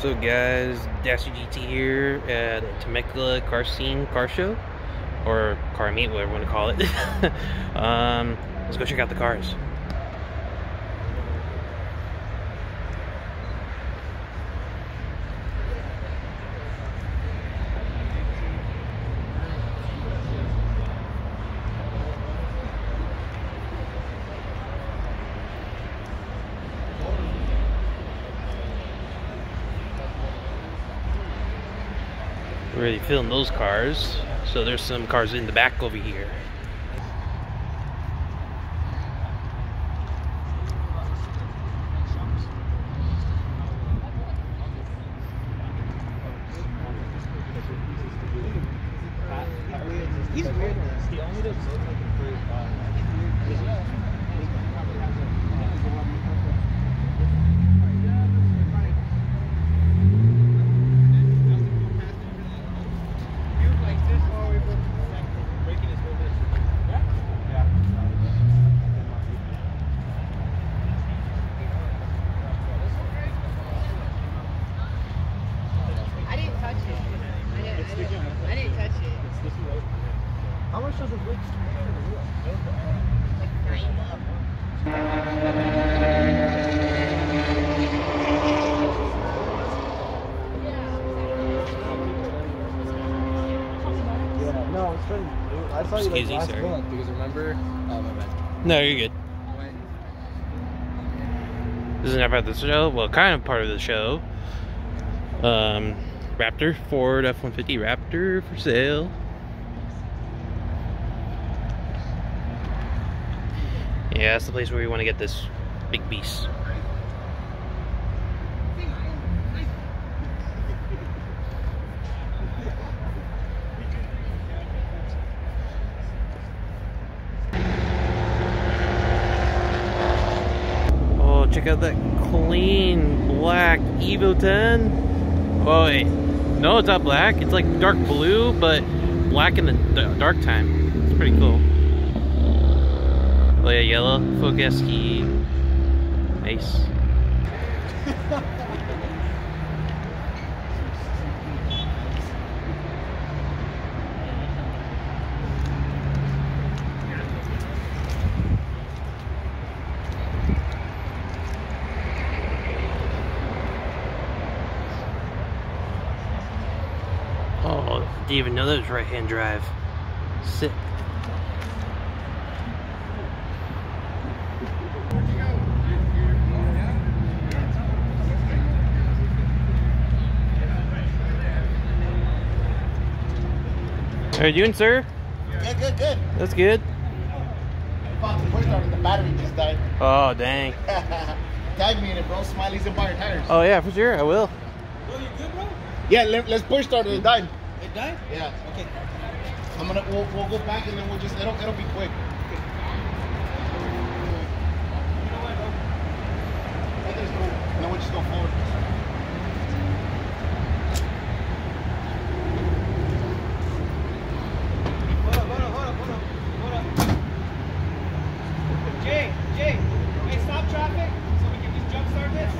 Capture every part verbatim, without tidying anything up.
So guys, Dashy G T here at Temecula Car Scene car show, or car meet, whatever you want to call it. um, let's go check out the cars. We're already filling those cars, so there's some cars in the back over here. He's weird. He only does so like how much does it look? Like nine. Yeah, no, it's been. I saw you like last month because remember? Oh my bad. No, you're good. This is not part of the show. Well, kind of part of the show. Um, Raptor, Ford F one fifty Raptor for sale. Yeah, that's the place where we want to get this big beast. Oh, check out that clean black Evo ten. Oh wait, no, it's not black. It's like dark blue, but black in the dark time. It's pretty cool. Oh yeah, yellow, focus key. Nice. Oh, didn't even know that was right-hand drive. Sick. How are you doing, sir? Good, good, good. That's good. The battery just died. Oh, dang. Tag me in it, bro. Smiley's and buy your tires. Oh, yeah, for sure. I will. Bro, you good, bro? Yeah, let, let's push start it. It died. It died? Yeah. Okay. I'm gonna, we'll, we'll go back and then we'll just, it'll, it'll be quick. Okay. You know what, bro? Let this go. And then we'll just go forward. Jay, Jay, hey, stop traffic so we can just jump start this.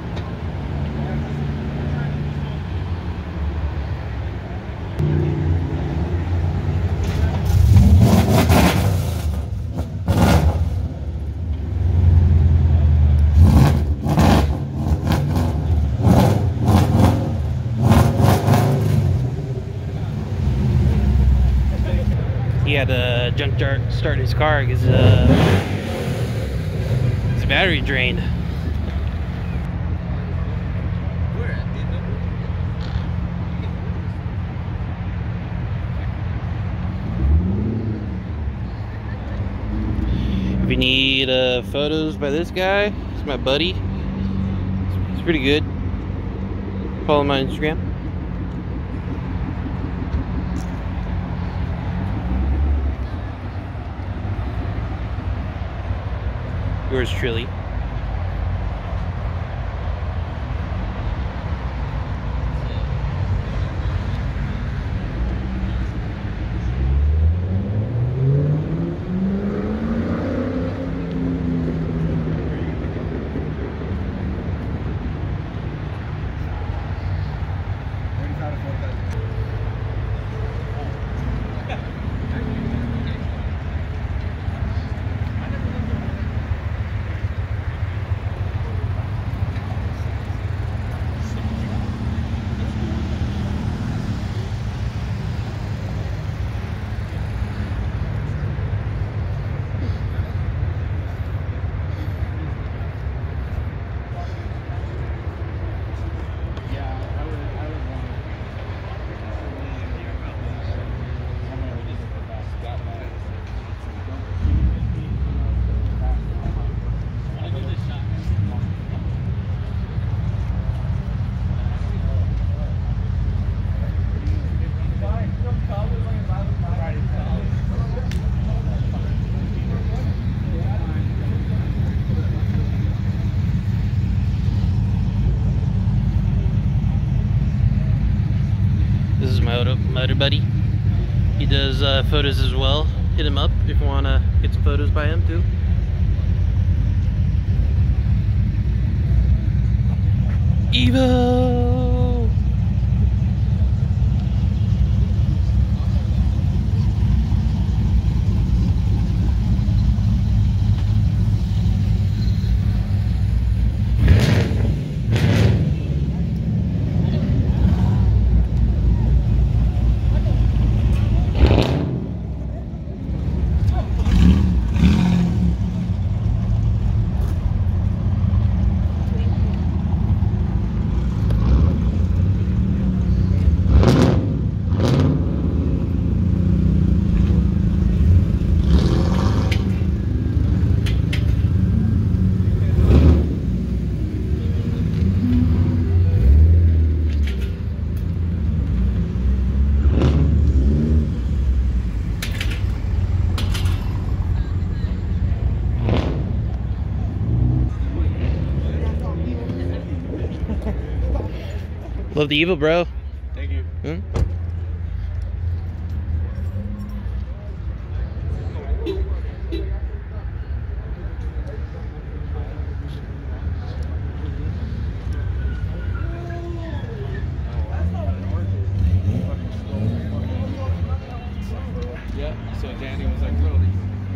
He had to jump start his car because uh, his battery drained. If you need uh, photos by this guy, it's my buddy. It's pretty good. Follow him on Instagram. Yours truly. my other, my other buddy. He does uh, photos as well. Hit him up if you want to get some photos by him too. Evo! Love the Evo, bro. Thank you. Hmm? Yeah, so Danny was like, really?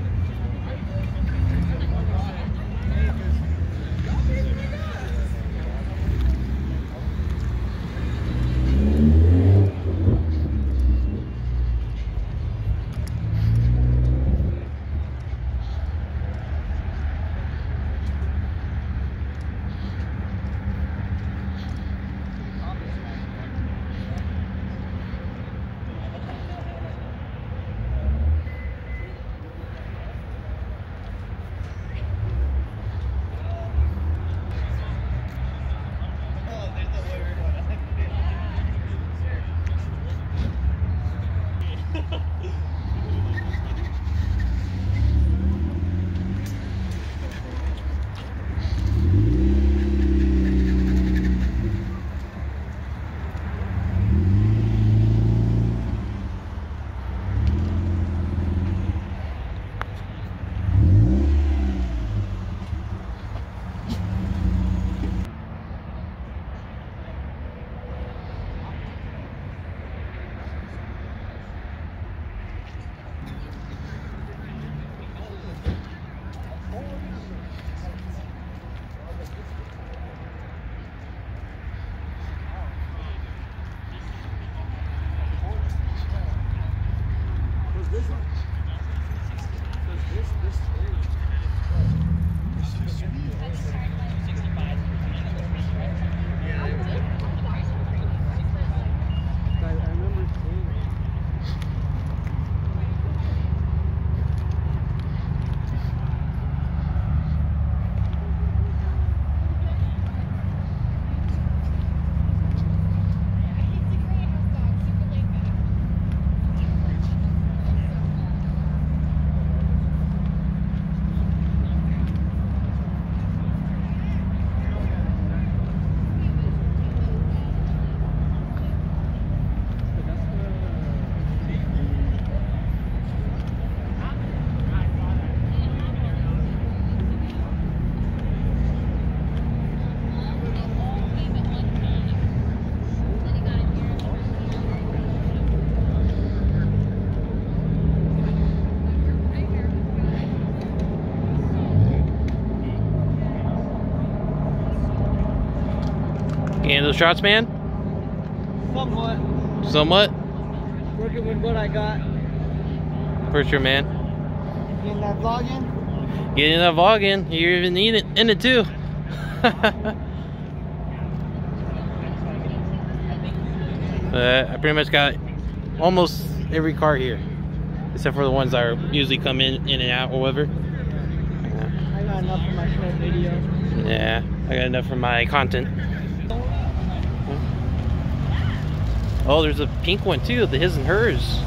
You handle those shots, man? Somewhat. Somewhat? Working with what I got. For sure, man. Getting that vlog in? Getting that vlog in. You're even in it, in it too. uh, I pretty much got almost every car here. Except for the ones that are usually come in, in and out or whatever. I got enough for my short video. Yeah, I got enough for my content. Oh, there's a pink one too, the his and hers.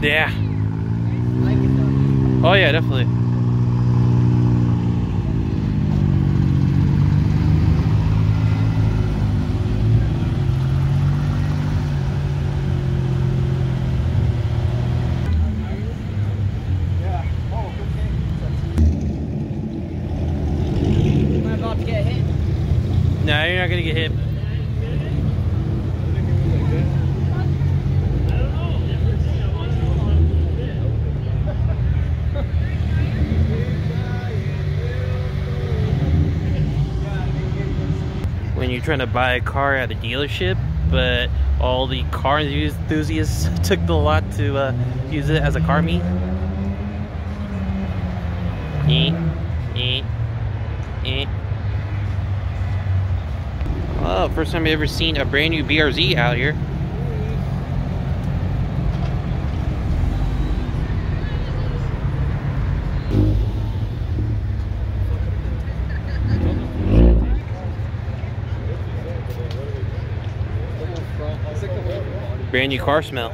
Yeah. Oh yeah, definitely. No, you're not gonna get hit. When you're trying to buy a car at a dealership, but all the car enthusiasts took the lot to uh, use it as a car meet. Eh, eh, eh. Oh, first time I've ever seen a brand new B R Z out here. Brand new car smell.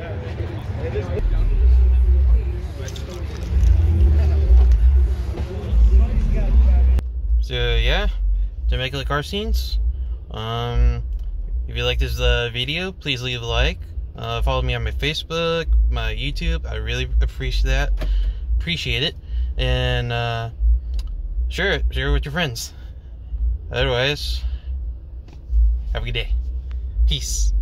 So yeah, Temecula Car Scenes. Um, if you like this uh, video, please leave a like. Uh, follow me on my Facebook, my YouTube. I really appreciate that. Appreciate it. And uh, share it. Share it with your friends. Otherwise, have a good day. Peace.